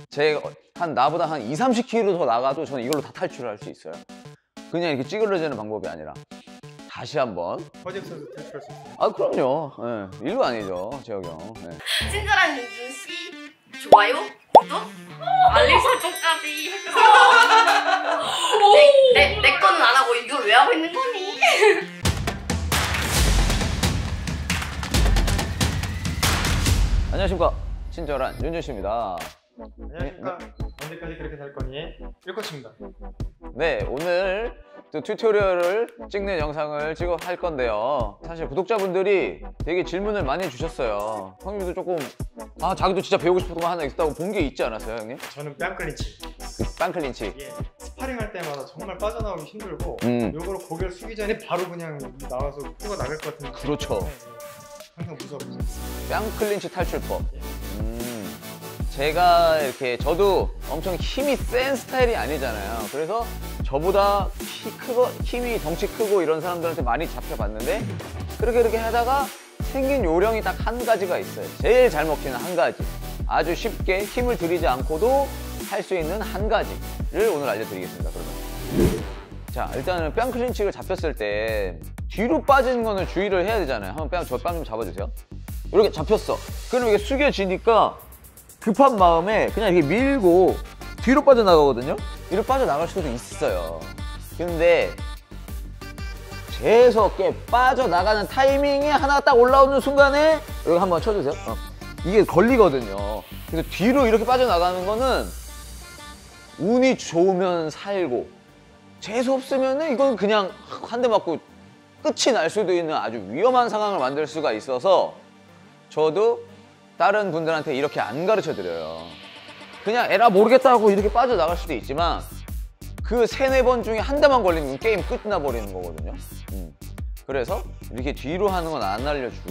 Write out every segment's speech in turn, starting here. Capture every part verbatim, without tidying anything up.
제 한 나보다 한 이, 삼십 킬로그램 더 나가도 저는 이걸로 다 탈출을 할 수 있어요. 그냥 이렇게 찌그러지는 방법이 아니라. 다시 한번. 허재 선수 탈출할 수 있어요? 아 그럼요. 네. 일도 아니죠, 재혁이 형. 네. 친절한 윤준 씨, 좋아요, 구독, 알림 설정까지 해주세요. 내, 내, 내 거는 안 하고 이걸 왜 하고 있는 거니? 안녕하십니까, 친절한 윤준 씨입니다. 안녕하십니까. 네. 언제까지 그렇게 살 거니? 일코치입니다. 네, 오늘 또 튜토리얼을 찍는 영상을 찍어 할 건데요. 사실 구독자분들이 되게 질문을 많이 주셨어요. 형님도 조금 아 자기도 진짜 배우고 싶은 거 하나 있다고 본 게 있지 않았어요, 형님? 저는 뺨 클린치. 뺨 클린치. 예, 스파링 할 때마다 정말 빠져나오기 힘들고 음. 요거를 고개를 숙이기 전에 바로 그냥 나와서 뛰어 나갈 것 같은. 그렇죠. 네, 네. 항상 무서웠어요. 뺨 클린치 탈출법. 예. 음, 제가 이렇게 저도 엄청 힘이 센 스타일이 아니잖아요. 그래서 저보다 키 크고 힘이 덩치 크고 이런 사람들한테 많이 잡혀봤는데 그렇게 그렇게 하다가 생긴 요령이 딱 한 가지가 있어요. 제일 잘 먹히는 한 가지. 아주 쉽게 힘을 들이지 않고도 할 수 있는 한 가지를 오늘 알려드리겠습니다. 그러면 자, 일단은 뺨 클린치를 잡혔을 때 뒤로 빠지는 거는 주의를 해야 되잖아요. 한번 뺨, 저 뺨 좀 잡아주세요. 이렇게 잡혔어. 그럼 이게 숙여지니까 급한 마음에 그냥 이렇게 밀고 뒤로 빠져나가거든요. 뒤로 빠져나갈 수도 있어요. 근데 재수없게 빠져나가는 타이밍이 하나 딱 올라오는 순간에 여기 한번 쳐주세요. 어. 이게 걸리거든요. 그래서 뒤로 이렇게 빠져나가는 거는 운이 좋으면 살고 재수없으면 이건 그냥 한 대 맞고 끝이 날 수도 있는 아주 위험한 상황을 만들 수가 있어서 저도 다른 분들한테 이렇게 안 가르쳐 드려요. 그냥 에라 모르겠다 하고 이렇게 빠져나갈 수도 있지만 그 세네 번 중에 한 대만 걸리면 게임 끝나버리는 거거든요. 음. 그래서 이렇게 뒤로 하는 건 안 알려주고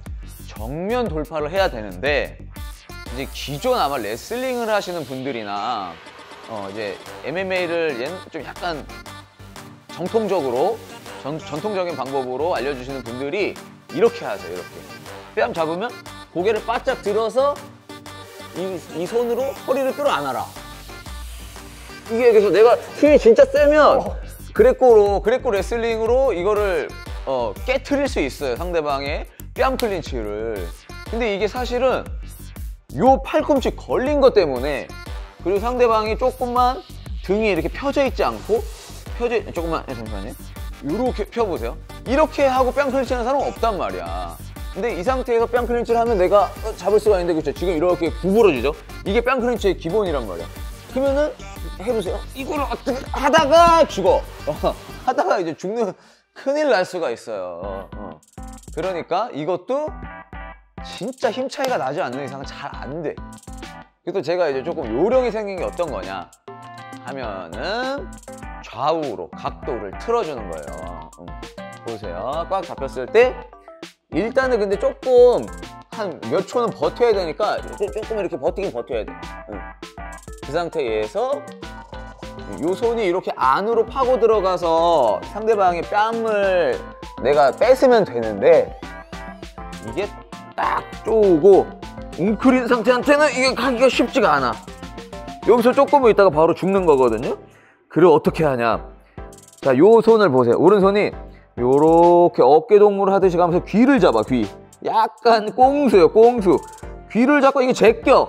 정면 돌파를 해야 되는데 이제 기존 아마 레슬링을 하시는 분들이나 어 이제 엠엠에이를 좀 약간 정통적으로 전, 전통적인 방법으로 알려주시는 분들이 이렇게 하세요. 이렇게 뺨 잡으면 고개를 바짝 들어서 이, 이 손으로 허리를 끌어안아라. 이게 그래서 내가 힘이 진짜 세면 그레코로 그레코 레슬링으로 이거를 어, 깨트릴 수 있어요. 상대방의 뺨 클린치를. 근데 이게 사실은 요 팔꿈치 걸린 것 때문에 그리고 상대방이 조금만 등이 이렇게 펴져 있지 않고 펴져 조금만 잠시만요. 이렇게 펴보세요. 이렇게 하고 뺨 클린치 하는 사람은 없단 말이야. 근데 이 상태에서 뺨 클린치를 하면 내가 잡을 수가 있는데 그렇죠? 지금 이렇게 구부러지죠? 이게 뺨 클린치의 기본이란 말이야. 그러면은 해보세요. 이거를 어떻게 하다가 죽어. 어, 하다가 이제 죽는 큰일 날 수가 있어요. 어. 그러니까 이것도 진짜 힘 차이가 나지 않는 이상은 잘 안 돼. 그래서 제가 이제 조금 요령이 생긴 게 어떤 거냐 하면은 좌우로 각도를 틀어주는 거예요. 음. 보세요. 꽉 잡혔을 때 일단은 근데 조금 한 몇 초는 버텨야 되니까 조금 이렇게 버티긴 버텨야 돼. 응. 그 상태에서 요 손이 이렇게 안으로 파고 들어가서 상대방의 뺨을 내가 뺏으면 되는데 이게 딱 쪼고 웅크린 상태한테는 이게 가기가 쉽지가 않아. 여기서 조금 있다가 바로 죽는 거거든요. 그리고 어떻게 하냐. 자, 요 손을 보세요. 오른손이 요렇게 어깨 동무를 하듯이 가면서 귀를 잡아. 귀 약간 꽁수요. 꽁수. 귀를 잡고 이게 제껴.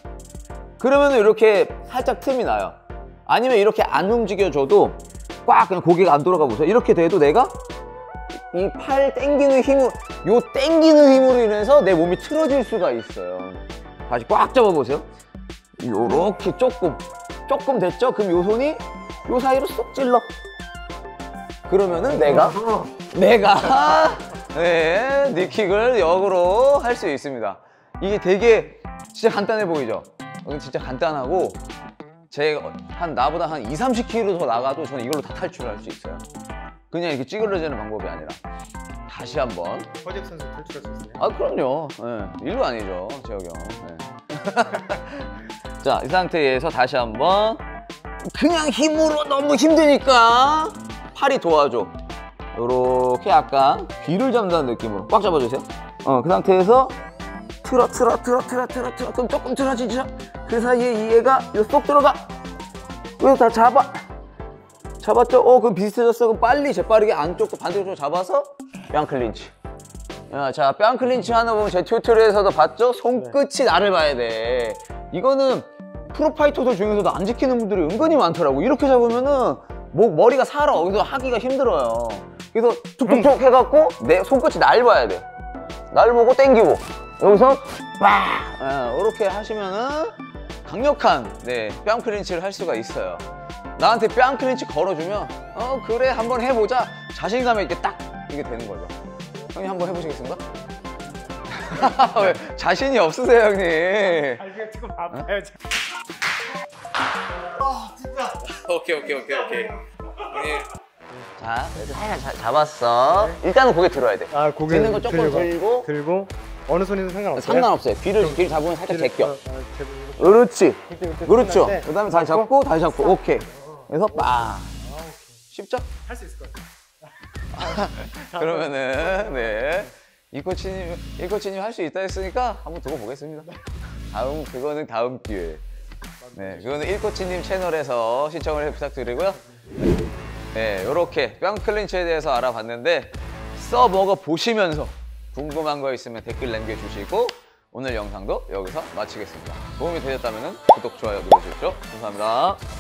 그러면 이렇게 살짝 틈이 나요. 아니면 이렇게 안 움직여줘도 꽉 그냥 고개가 안 돌아가 보세요. 이렇게 돼도 내가 이 팔 당기는 힘을 요 당기는 힘으로 인해서 내 몸이 틀어질 수가 있어요. 다시 꽉 잡아보세요. 요렇게 조금 조금 됐죠? 그럼 요 손이 요 사이로 쏙 찔러. 그러면은 내가 내가 네, 니킥을 역으로 할 수 있습니다. 이게 되게 진짜 간단해 보이죠? 이게 진짜 간단하고 제가 한 나보다 한 이, 삼십 킬로그램 더 나가도 저는 이걸로 다 탈출을 할 수 있어요. 그냥 이렇게 찌그러지는 방법이 아니라. 다시 한번. 허재 선수 탈출할 수 있어요? 아 그럼요. 네, 일도 아니죠, 재혁이 형. 네. 자, 이 상태에서 다시 한번. 그냥 힘으로 너무 힘드니까 팔이 도와줘. 요렇게 약간 귀를 잡는다는 느낌으로 꽉 잡아주세요. 어, 그 상태에서 틀어 틀어 틀어 틀어 틀어 틀어 그럼 조금 틀어지죠? 그 사이에 이 애가 여기 쏙 들어가. 여기서 다 잡아. 잡았죠? 어, 그럼 비슷해졌어. 그럼 빨리 재빠르게 안쪽도 반대쪽으로 잡아서 뺨 클린치. 야, 자, 뺨 클린치 하나 보면 제 튜토리얼에서도 봤죠? 손끝이 나를 봐야 돼. 이거는 프로파이터들 중에서도 안 지키는 분들이 은근히 많더라고. 이렇게 잡으면은 목, 머리가 살아. 여기서 하기가 힘들어요. 그래서 툭툭툭 해갖고 내 손끝이 날 봐야 돼. 날 보고 땡기고 여기서 빡! 이렇게 하시면은 강력한 네, 뺨 클린치를 할 수가 있어요. 나한테 뺨 클린치 걸어주면 어 그래 한번 해보자 자신감 있게 딱 이게 되는 거죠. 형님 한번 해보시겠습니까? 왜 자신이 없으세요 형님? 아 이거 지금 아파요. 아 진짜. 오케이 오케이 오케이 오케이. 자 그래서 살짝 자- 잡았어. 일단은 고개 들어야 돼. 아 고개 드는 거 조금 들고 들고 어느 손이든 상관없어요. 상관없어요. 귀를 귀를 잡으면 살짝 제껴. 어, 어, 제끼고. 그렇지. 그때, 그때 그렇죠. 끝날 때 그 다음에 다시 잡고 다시 잡고 오케이. 그래서 빵. 쉽죠? 할 수 있을 것 같아요. 그러면은 네. 이 코치님, 이 코치님 할 수 있다 했으니까 한번 두고 보겠습니다. 다음, 그거는 다음 기회에. 네, 그거는 일 코치님 채널에서 신청을 해 부탁드리고요. 네, 요렇게 뺨 클린치에 대해서 알아봤는데 써먹어 보시면서 궁금한 거 있으면 댓글 남겨주시고 오늘 영상도 여기서 마치겠습니다. 도움이 되셨다면 구독, 좋아요 눌러주십시오. 감사합니다.